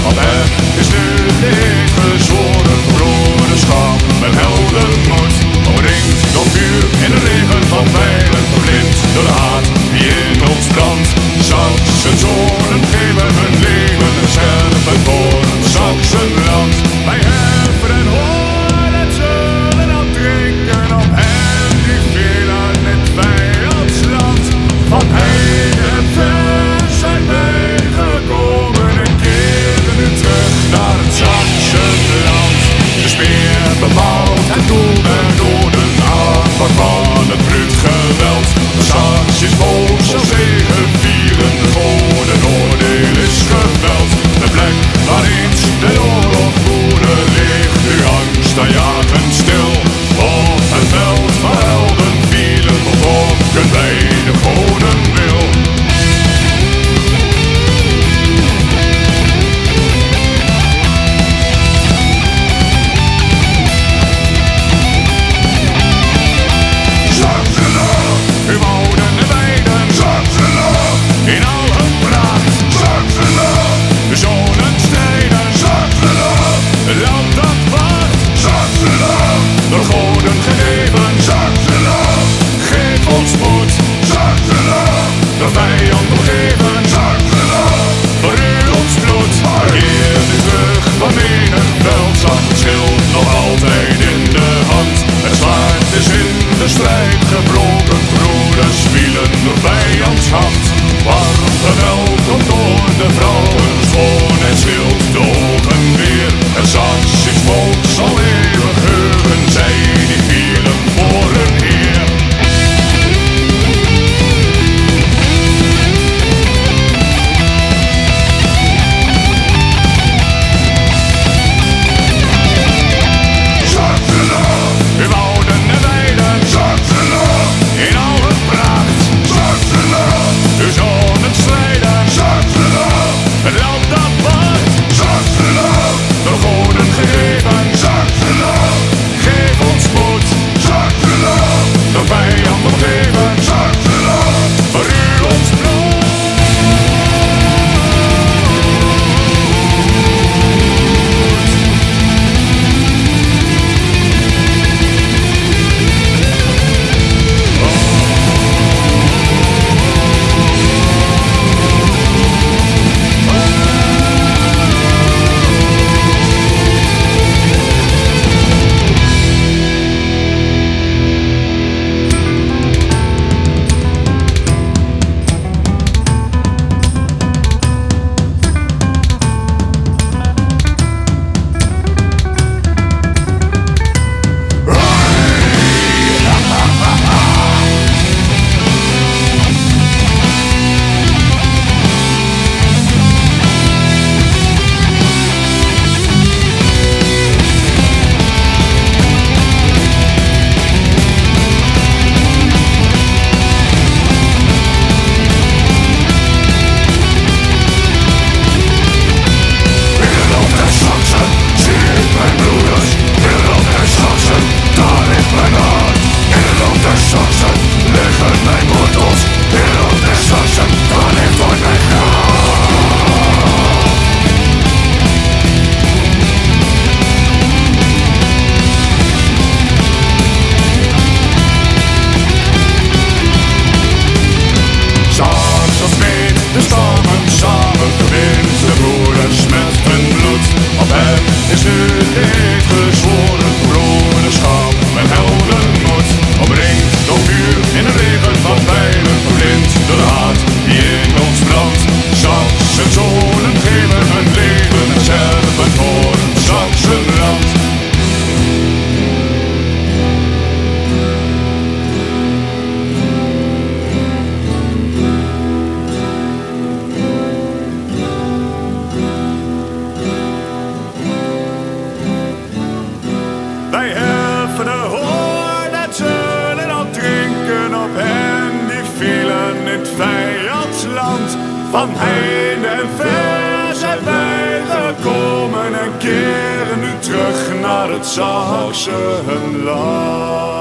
Op hem is nu dit gezworen broederschap met heldenmoed. Omringd door vuur in de regen van pijlen, verblind door de haat die in ons brandt. Saksenzonen geven hun leven en sterven voor het Saksenland. Wij heffen en horen en zullen al drinken op hen die vielen in het vijandsland. Van heen en ver zijn wij gekomen en keren nu terug naar het Saksenland. De speer bepaalt het doel der doden, aanpak van het bruut geweld. De Saks is boos als zegevieren, de goden oordeel is geveld. De plek waar eens de oorlog voerde ligt nu angst en jagen stil. Op het veld waar helden vielen, bevolken wij de goden wil. Uw wouden en weiden, Saksenland, in al hun pracht, Saksenland, de zonen strijden, Saksenland, het land dat wacht, Saksenland, door goden gegeven, Saksenland, geef ons moed, Saksenland, door vijand omgeven, Saksenland, voor u ons bloed, keer nu terug van menig veldslag, het schild nog altijd in de hand, het zwaard is in de strijd gebroken, broeders vielen door vijands hand. Warm geweld komt door de vrouwen, schoon en schild de ogen weer. Het Saksisch volk zal eeuwig heugen, zij die vielen voor hun Heer. Saksenland, uw wouden en weiden, Saksenland, in al hun pracht, Saksenland, uw zonen strijden, Saksenland, het land dat wacht, Saksenland, door goden gegeven, Saksenland, geef ons moed, Saksenland, door vijand omgeven, Saksenland, voor u ons bloed. Van heen en ver zijn wij gekomen en keren nu terug naar het Saksenland.